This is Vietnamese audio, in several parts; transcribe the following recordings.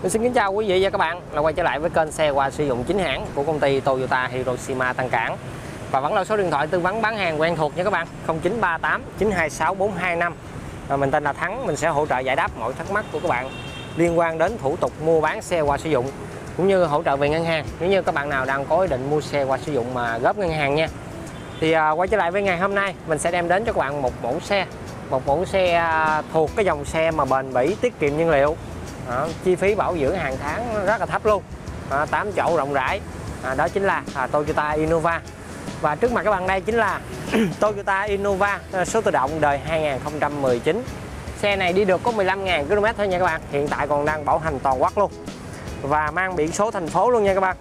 Mình xin kính chào quý vị và các bạn đã quay trở lại với kênh xe qua sử dụng chính hãng của công ty Toyota Hiroshima Tân Cảng. Và vẫn là số điện thoại tư vấn bán hàng quen thuộc nha các bạn, 0938 926 425. Mình tên là Thắng, mình sẽ hỗ trợ giải đáp mọi thắc mắc của các bạn liên quan đến thủ tục mua bán xe qua sử dụng, cũng như hỗ trợ về ngân hàng nếu như các bạn nào đang có ý định mua xe qua sử dụng mà góp ngân hàng nha. Thì quay trở lại với ngày hôm nay, mình sẽ đem đến cho các bạn một mẫu xe thuộc cái dòng xe mà bền bỉ, tiết kiệm nhiên liệu. Chi phí bảo dưỡng hàng tháng rất là thấp luôn, 8 chỗ rộng rãi. Đó chính là Toyota Innova. Và trước mặt các bạn đây chính là Toyota Innova số tự động đời 2019. Xe này đi được có 15.000 km thôi nha các bạn. Hiện tại còn đang bảo hành toàn quốc luôn, và mang biển số thành phố luôn nha các bạn.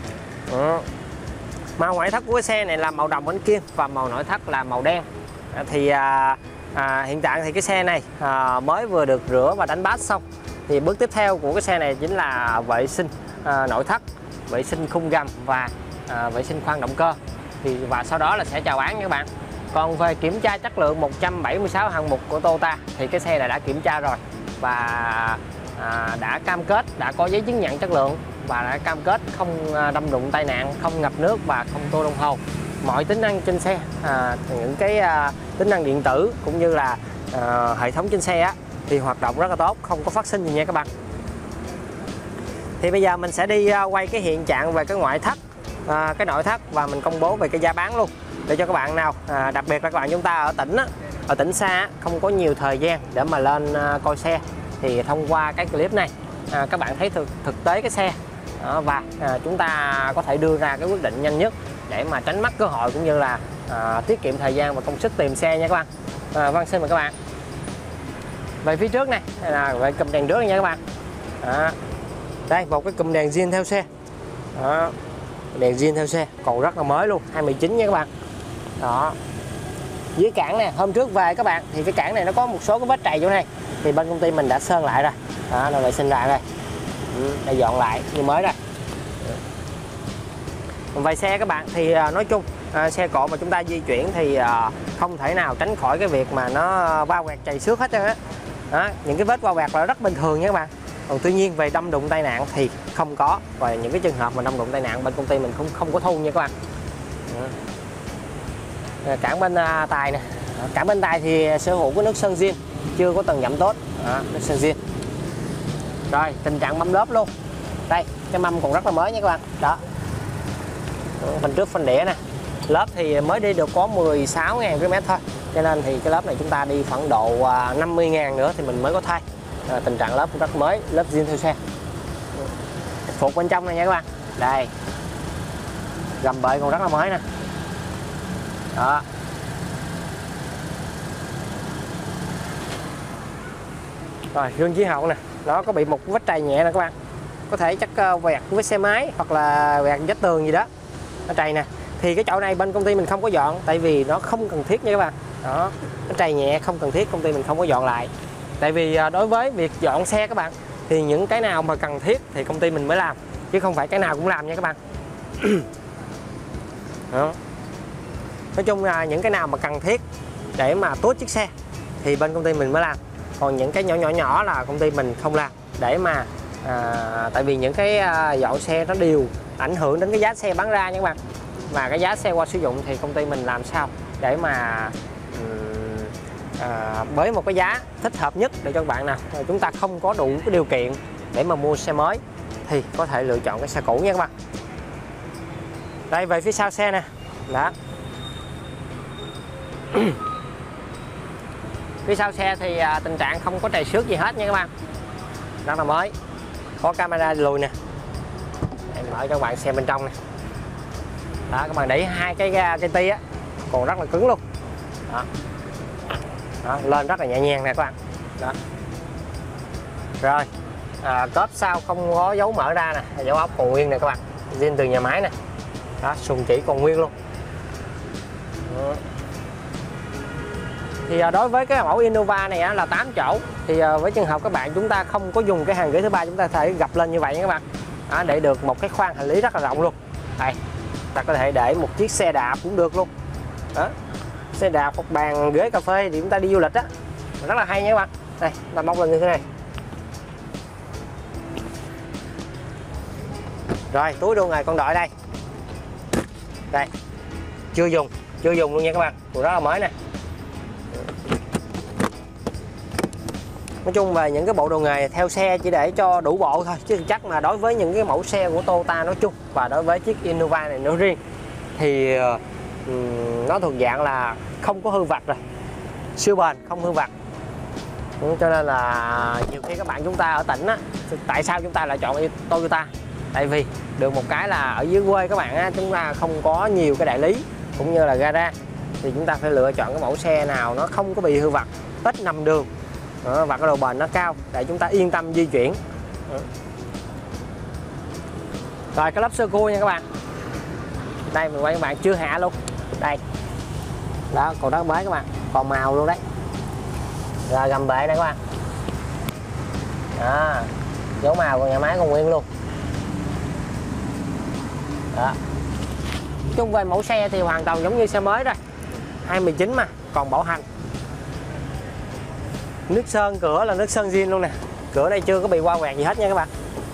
Màu ngoại thất của cái xe này là màu đồng ánh kim và màu nội thất là màu đen. Thì hiện tại thì cái xe này mới vừa được rửa và đánh bát xong. Thì bước tiếp theo của cái xe này chính là vệ sinh nội thất, vệ sinh khung gầm và vệ sinh khoang động cơ. Và sau đó là sẽ chào bán nha các bạn. Còn về kiểm tra chất lượng 176 hạng mục của Toyota thì cái xe này đã kiểm tra rồi, và đã cam kết, đã có giấy chứng nhận chất lượng, và đã cam kết không đâm đụng tai nạn, không ngập nước và không tô đồng hồ. Mọi tính năng trên xe, những cái tính năng điện tử cũng như là hệ thống trên xe thì hoạt động rất là tốt, không có phát sinh gì nha các bạn. Thì bây giờ mình sẽ đi quay cái hiện trạng về cái ngoại thất, cái nội thất, và mình công bố về cái giá bán luôn, để cho các bạn nào, đặc biệt là các bạn chúng ta ở tỉnh xa không có nhiều thời gian để mà lên coi xe, thì thông qua cái clip này các bạn thấy thực tế cái xe, và chúng ta có thể đưa ra cái quyết định nhanh nhất để mà tránh mất cơ hội, cũng như là tiết kiệm thời gian và công sức tìm xe nha các bạn. Vâng, xin mời các bạn. Về phía trước này là về cụm đèn trước nha các bạn. Đây, một cái cụm đèn zin theo xe. Đèn zin theo xe còn rất là mới luôn, 2019 nha các bạn. Đó. Dưới cản nè, hôm trước về các bạn thì cái cản này nó có một số cái vết trầy chỗ này, thì bên công ty mình đã sơn lại rồi. Nó vệ sinh lại rồi. Đã dọn lại như mới rồi. Về xe các bạn thì nói chung xe cộ mà chúng ta di chuyển thì không thể nào tránh khỏi cái việc mà nó va quẹt chày xước hết trơn á. Những cái vết va quẹt là rất bình thường nha các bạn. Còn tuy nhiên về đâm đụng tai nạn thì không có, và những cái trường hợp mà đâm đụng tai nạn bên công ty mình không có thu nha các bạn. Cản bên tài nè, cản bên tài thì sở hữu cái nước sơn zin, chưa có từng giảm tốt. Nước sơn zin. Rồi, tình trạng mâm lớp luôn. Đây, cái mâm còn rất là mới nha các bạn. Đó. Phần trước phần đĩa nè. Lớp thì mới đi được có 16.000 km thôi, cho nên thì cái lớp này chúng ta đi khoảng độ 50.000 nữa thì mình mới có thay. Tình trạng lớp cũng rất mới, lớp zin theo xe. Phục bên trong này nha các bạn. Đây, gầm bệ còn rất là mới nè. Đó. Rồi, gương chiếu hậu nè, nó có bị một vết trầy nhẹ nè các bạn. Có thể chắc vẹt với xe máy hoặc là vẹt vách tường gì đó, nó trầy nè. Thì cái chỗ này bên công ty mình không có dọn, tại vì nó không cần thiết nha các bạn. Đó, nó trầy nhẹ không cần thiết, công ty mình không có dọn lại. Tại vì đối với việc dọn xe các bạn, thì những cái nào mà cần thiết thì công ty mình mới làm, chứ không phải cái nào cũng làm nha các bạn. Đó. Nói chung là những cái nào mà cần thiết để mà tốt chiếc xe thì bên công ty mình mới làm. Còn những cái nhỏ là công ty mình không làm, để mà tại vì những cái dọn xe nó đều ảnh hưởng đến cái giá xe bán ra nha các bạn. Và cái giá xe qua sử dụng thì công ty mình làm sao để mà với một cái giá thích hợp nhất để cho các bạn nào chúng ta không có đủ cái điều kiện để mà mua xe mới thì có thể lựa chọn cái xe cũ nha các bạn. Đây, về phía sau xe nè. Đó. Phía sau xe thì tình trạng không có trầy xước gì hết nha các bạn. Rất là mới. Có camera lùi nè. Em mở cho các bạn xem bên trong nè. Đó, các bạn để ý hai cái ti còn rất là cứng luôn. Đó. Đó, lên rất là nhẹ nhàng nè các bạn. Đó. Rồi, cốp sau không có dấu mở ra nè, dấu ốc còn nguyên nè các bạn, zin từ nhà máy nè. Đó, sùng chỉ còn nguyên luôn. Đó. Thì đối với cái mẫu Innova này là 8 chỗ, thì với trường hợp các bạn chúng ta không có dùng cái hàng ghế thứ ba, chúng ta có thể gập lên như vậy nha các bạn. Đó, để được một cái khoang hành lý rất là rộng luôn. Đây, ta có thể để một chiếc xe đạp cũng được luôn. Đó, xe đạp hoặc bàn ghế cà phê thì chúng ta đi du lịch á, rất là hay nha các bạn. Đây, ta móc lên như thế này. Rồi túi đua nghề con đội đây. Đây. Chưa dùng luôn nha các bạn. Của đó là mới nè. Nói chung về những cái bộ đồ nghề theo xe chỉ để cho đủ bộ thôi, chứ chắc mà đối với những cái mẫu xe của Toyota nói chung và đối với chiếc Innova này nói riêng thì nó thuộc dạng là không có hư vặt rồi, siêu bền, không hư vặt. Cho nên là nhiều khi các bạn chúng ta ở tỉnh á, tại sao chúng ta lại chọn Toyota? Tại vì được một cái là ở dưới quê các bạn á, chúng ta không có nhiều cái đại lý cũng như là gara, thì chúng ta phải lựa chọn cái mẫu xe nào nó không có bị hư vặt, ít nằm đường và cái độ bền nó cao để chúng ta yên tâm di chuyển. Rồi cái lớp sơ cua nha các bạn. Đây mình quay các bạn chưa hạ luôn. Đây. Đó, còn đó mới các bạn, còn màu luôn đấy. Rồi gầm bệ đây các bạn. Đó. Dấu màu của nhà máy còn nguyên luôn. Đó. Chung về mẫu xe thì hoàn toàn giống như xe mới rồi. 2019 mà, còn bảo hành. Nước sơn cửa là nước sơn zin luôn nè. Cửa đây chưa có bị qua quẹt gì hết nha các bạn.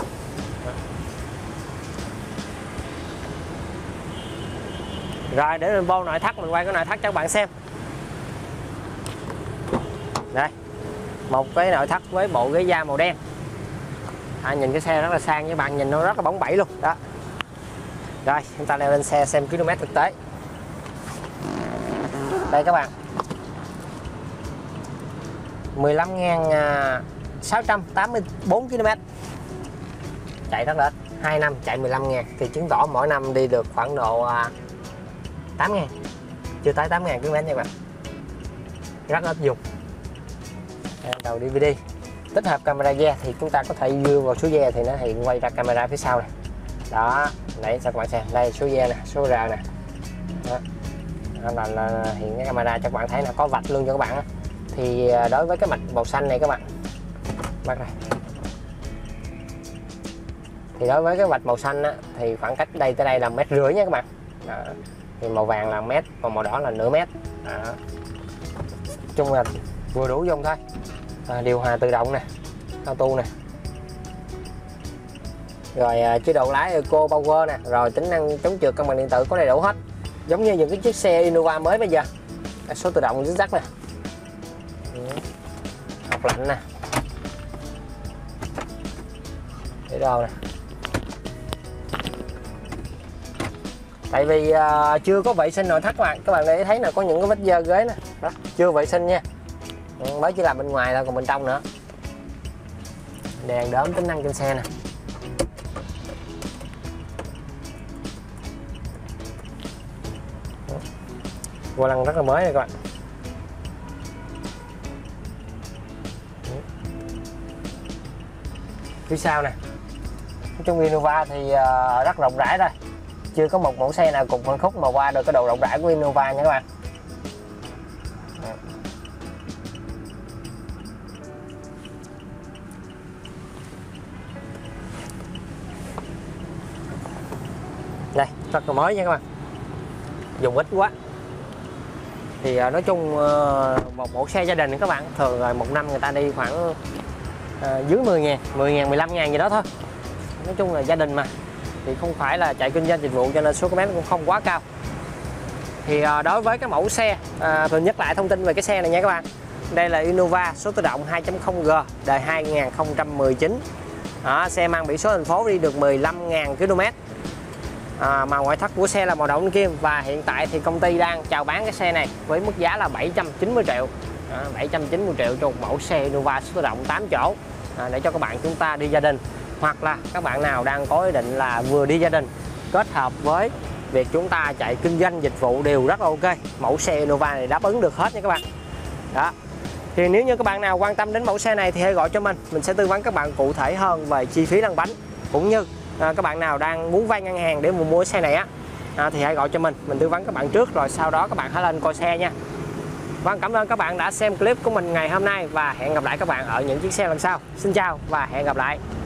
Rồi để mình vô nội thất, mình quay cái nội thất cho các bạn xem. Đây. Một cái nội thất với bộ ghế da màu đen. Nhìn cái xe rất là sang, với bạn nhìn nó rất là bóng bẩy luôn. Đó. Rồi chúng ta leo lên xe xem km thực tế. Đây các bạn, 15.684 km, chạy rất là ít. 2 năm chạy 15.000 thì chứng tỏ mỗi năm đi được khoảng độ 8.000, chưa tới 8.000 km nha các bạn, rất ít dùng. Đầu DVD tích hợp camera rear thì chúng ta có thể đưa vào số rear thì nó hiện quay ra camera phía sau này. Đó, để cho các bạn xem. Đây số rear nè, số R nè. Đó. Là hiện cái camera cho các bạn thấy là có vạch luôn cho các bạn. Thì đối với cái mạch màu xanh này các bạn, bắt này. Thì đối với cái vạch màu xanh á, thì khoảng cách đây tới đây là 1,5 m nha các bạn. Đó. Thì màu vàng là 1 m, còn màu đỏ là nửa mét. Đó. Chung là vừa đủ dùng thôi. Điều hòa tự động nè, auto nè. Rồi chế độ lái Eco Power nè, rồi tính năng chống trượt, cân bằng điện tử có đầy đủ hết. Giống như những cái chiếc xe Innova mới bây giờ. Số tự động dứt dắt nè. Học lạnh nè. Để đâu nè. Tại vì chưa có vệ sinh nội thất các bạn để thấy là có những cái vết dơ ghế nè. Đó, chưa vệ sinh nha. Mới chỉ làm bên ngoài thôi, còn bên trong nữa. Đèn đóm tính năng trên xe nè. Vô lăng rất là mới này các bạn. Phía sau nè, trong Innova thì rất rộng rãi rồi, chưa có một mẫu xe nào cùng phân khúc mà qua được cái độ rộng rãi của Innova nha các bạn. Đây, rất là mới nha các bạn, dùng ít quá. Thì nói chung một mẫu xe gia đình các bạn, thường rồi một năm người ta đi khoảng dưới 10.000, 10.000, 15.000 gì đó thôi. Nói chung là gia đình mà, thì không phải là chạy kinh doanh dịch vụ, cho nên số comment cũng không quá cao. Thì đối với cái mẫu xe, mình nhắc lại thông tin về cái xe này nha các bạn. Đây là Innova số tự động 2.0G đời 2019. Xe mang biển số thành phố, đi được 15.000 km. Màu ngoại thất của xe là màu đỏ bên kim, và hiện tại thì công ty đang chào bán cái xe này với mức giá là 790 triệu. 790 triệu cho một mẫu xe Innova số tự động 8 chỗ, để cho các bạn chúng ta đi gia đình, hoặc là các bạn nào đang có ý định là vừa đi gia đình kết hợp với việc chúng ta chạy kinh doanh dịch vụ đều rất là ok. Mẫu xe Innova này đáp ứng được hết nha các bạn. Đó. Thì nếu như các bạn nào quan tâm đến mẫu xe này thì hãy gọi cho mình sẽ tư vấn các bạn cụ thể hơn về chi phí lăn bánh, cũng như các bạn nào đang muốn vay ngân hàng để mua xe này thì hãy gọi cho mình tư vấn các bạn trước, rồi sau đó các bạn hãy lên coi xe nha. Vâng, cảm ơn các bạn đã xem clip của mình ngày hôm nay, và hẹn gặp lại các bạn ở những chiếc xe lần sau. Xin chào và hẹn gặp lại.